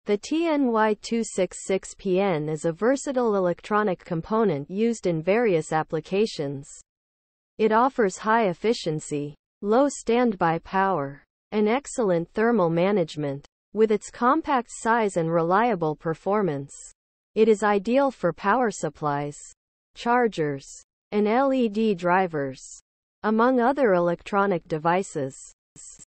The TNY266PN is a versatile electronic component used in various applications. It offers high efficiency, low standby power, and excellent thermal management. With its compact size and reliable performance, it is ideal for power supplies, chargers, and LED drivers, among other electronic devices.